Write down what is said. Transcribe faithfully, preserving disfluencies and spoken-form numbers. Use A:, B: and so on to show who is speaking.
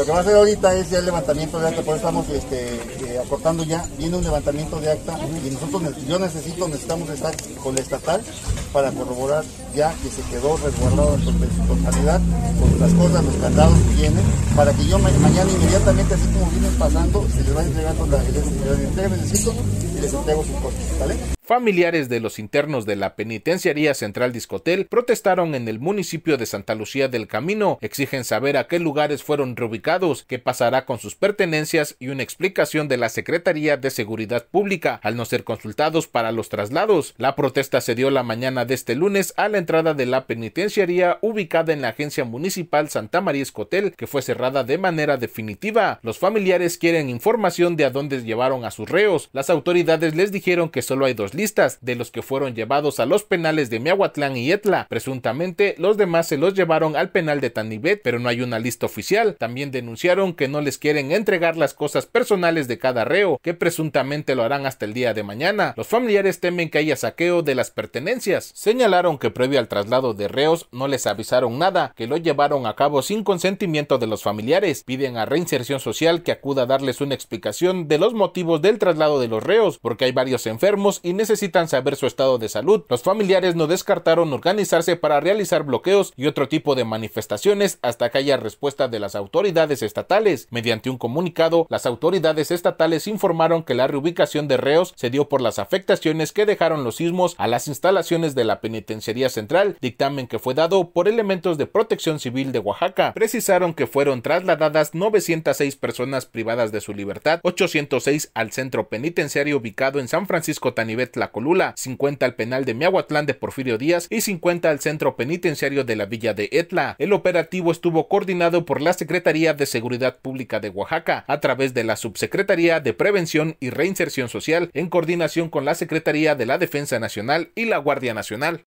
A: Lo que va a hacer ahorita es ya el levantamiento de acta, por eso estamos este, eh, acortando ya, viene un levantamiento de acta y nosotros, yo necesito, necesitamos estar con la estatal para corroborar ya que se quedó resguardado en su totalidad con las cosas, los candados que vienen, para que yo ma mañana inmediatamente, así como vienen pasando, se les va entregando la, el, el, entrega necesito y les entrego sus cosas, ¿vale?
B: Familiares de los internos de la Penitenciaría Central de Izcotel protestaron en el municipio de Santa Lucía del Camino. Exigen saber a qué lugares fueron reubicados, qué pasará con sus pertenencias y una explicación de la Secretaría de Seguridad Pública al no ser consultados para los traslados. La protesta se dio la mañana de este lunes a la entrada de la penitenciaría ubicada en la Agencia Municipal Santa María Izcotel, que fue cerrada de manera definitiva. Los familiares quieren información de a dónde llevaron a sus reos. Las autoridades les dijeron que solo hay dos listas de los que fueron llevados a los penales de Miahuatlán y Etla. Presuntamente los demás se los llevaron al penal de Tanibet, pero no hay una lista oficial. También denunciaron que no les quieren entregar las cosas personales de cada reo, que presuntamente lo harán hasta el día de mañana. Los familiares temen que haya saqueo de las pertenencias. Señalaron que previo al traslado de reos no les avisaron nada, que lo llevaron a cabo sin consentimiento de los familiares. Piden a Reinserción Social que acuda a darles una explicación de los motivos del traslado de los reos, porque hay varios enfermos y necesitan saber su estado de salud. Los familiares no descartaron organizarse para realizar bloqueos y otro tipo de manifestaciones hasta que haya respuesta de las autoridades estatales. Mediante un comunicado, las autoridades estatales informaron que la reubicación de reos se dio por las afectaciones que dejaron los sismos a las instalaciones de la Penitenciaría Central, dictamen que fue dado por elementos de Protección Civil de Oaxaca. Precisaron que fueron trasladadas novecientas seis personas privadas de su libertad, ochocientos seis al centro penitenciario ubicado en San Francisco Tanibet Tlacolula, cincuenta al penal de Miahuatlán de Porfirio Díaz y cincuenta al centro penitenciario de la villa de Etla. El operativo estuvo coordinado por la Secretaría de Seguridad Pública de Oaxaca a través de la Subsecretaría de Prevención y Reinserción Social en coordinación con la Secretaría de la Defensa Nacional y la Guardia Nacional.